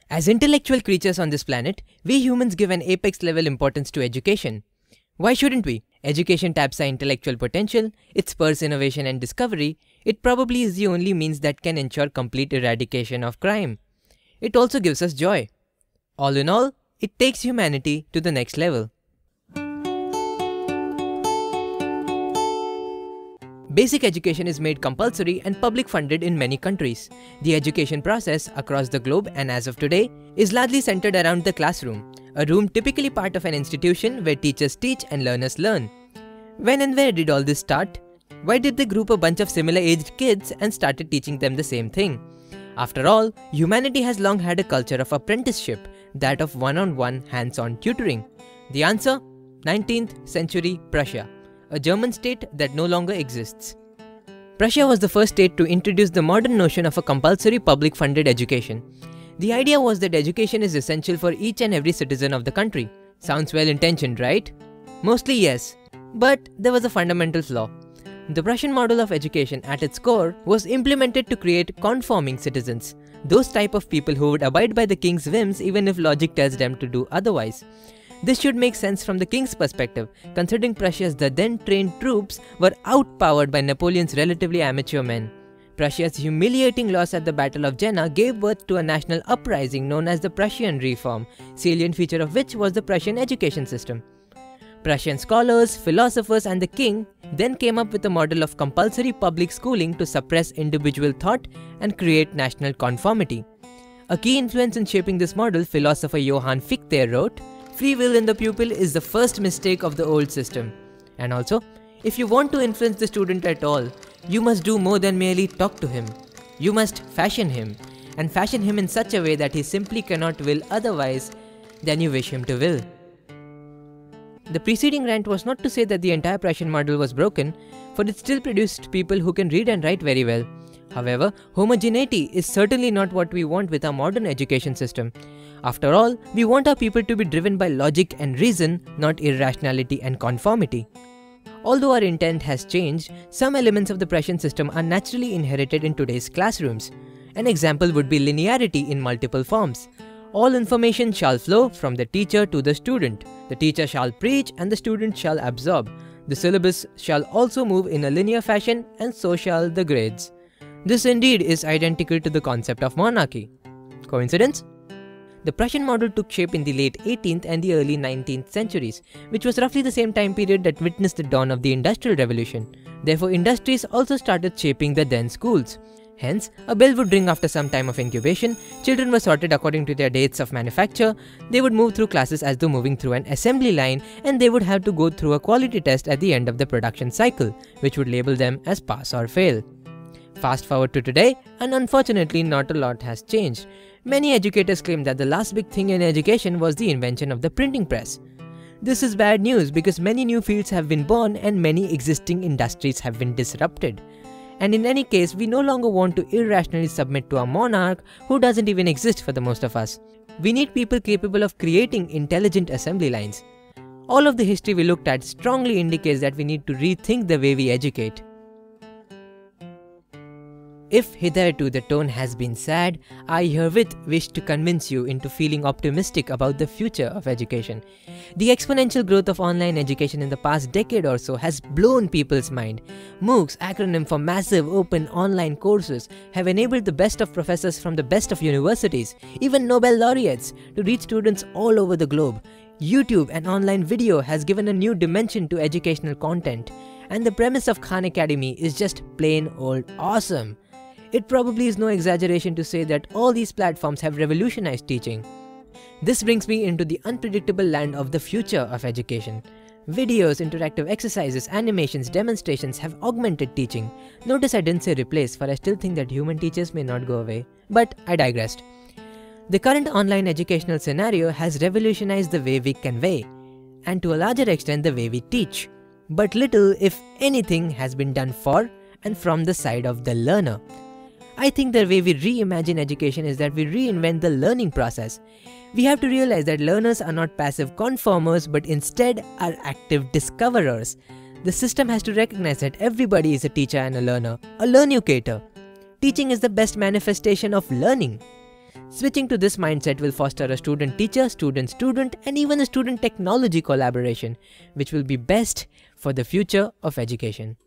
As intellectual creatures on this planet, we humans give an apex level importance to education. Why shouldn't we? Education taps our intellectual potential, it spurs innovation and discovery, it probably is the only means that can ensure complete eradication of crime. It also gives us joy. All in all, it takes humanity to the next level. Basic education is made compulsory and public funded in many countries. The education process across the globe and as of today is largely centered around the classroom, a room typically part of an institution where teachers teach and learners learn. When and where did all this start? Why did they group a bunch of similar aged kids and started teaching them the same thing? After all, humanity has long had a culture of apprenticeship, that of one-on-one hands-on tutoring. The answer? 19th century Prussia, a German state that no longer exists. Prussia was the first state to introduce the modern notion of a compulsory public-funded education. The idea was that education is essential for each and every citizen of the country. Sounds well-intentioned, right? Mostly yes, but there was a fundamental flaw. The Prussian model of education at its core was implemented to create conforming citizens, those type of people who would abide by the king's whims even if logic tells them to do otherwise. This should make sense from the king's perspective, considering Prussia's then trained troops were outpowered by Napoleon's relatively amateur men. Prussia's humiliating loss at the Battle of Jena gave birth to a national uprising known as the Prussian Reform, salient feature of which was the Prussian education system. Prussian scholars, philosophers and the king then came up with a model of compulsory public schooling to suppress individual thought and create national conformity. A key influence in shaping this model, philosopher Johann Fichte wrote, "Free will in the pupil is the first mistake of the old system." And also, if you want to influence the student at all, you must do more than merely talk to him. You must fashion him, and fashion him in such a way that he simply cannot will otherwise than you wish him to will. The preceding rant was not to say that the entire Prussian model was broken, for it still produced people who can read and write very well. However, homogeneity is certainly not what we want with our modern education system. After all, we want our people to be driven by logic and reason, not irrationality and conformity. Although our intent has changed, some elements of the Prussian system are naturally inherited in today's classrooms. An example would be linearity in multiple forms. All information shall flow from the teacher to the student. The teacher shall preach and the student shall absorb. The syllabus shall also move in a linear fashion and so shall the grades. This indeed is identical to the concept of monarchy. Coincidence? The Prussian model took shape in the late 18th and the early 19th centuries, which was roughly the same time period that witnessed the dawn of the Industrial Revolution. Therefore, industries also started shaping the then schools. Hence, a bell would ring after some time of incubation, children were sorted according to their dates of manufacture, they would move through classes as though moving through an assembly line, and they would have to go through a quality test at the end of the production cycle, which would label them as pass or fail. Fast forward to today, and unfortunately not a lot has changed. Many educators claim that the last big thing in education was the invention of the printing press. This is bad news because many new fields have been born and many existing industries have been disrupted. And in any case, we no longer want to irrationally submit to a monarch who doesn't even exist for the most of us. We need people capable of creating intelligent assembly lines. All of the history we looked at strongly indicates that we need to rethink the way we educate. If hitherto the tone has been sad, I herewith wish to convince you into feeling optimistic about the future of education. The exponential growth of online education in the past decade or so has blown people's mind. MOOCs, acronym for Massive Open Online Courses, have enabled the best of professors from the best of universities, even Nobel laureates, to reach students all over the globe. YouTube and online video has given a new dimension to educational content. And the premise of Khan Academy is just plain old awesome. It probably is no exaggeration to say that all these platforms have revolutionized teaching. This brings me into the unpredictable land of the future of education. Videos, interactive exercises, animations, demonstrations have augmented teaching. Notice I didn't say replace, for I still think that human teachers may not go away. But I digressed. The current online educational scenario has revolutionized the way we convey, and to a larger extent the way we teach. But little, if anything, has been done for and from the side of the learner. I think the way we reimagine education is that we reinvent the learning process. We have to realize that learners are not passive conformers but instead are active discoverers. The system has to recognize that everybody is a teacher and a learner, a learnucator. Teaching is the best manifestation of learning. Switching to this mindset will foster a student-teacher, student-student, and even a student-technology collaboration, which will be best for the future of education.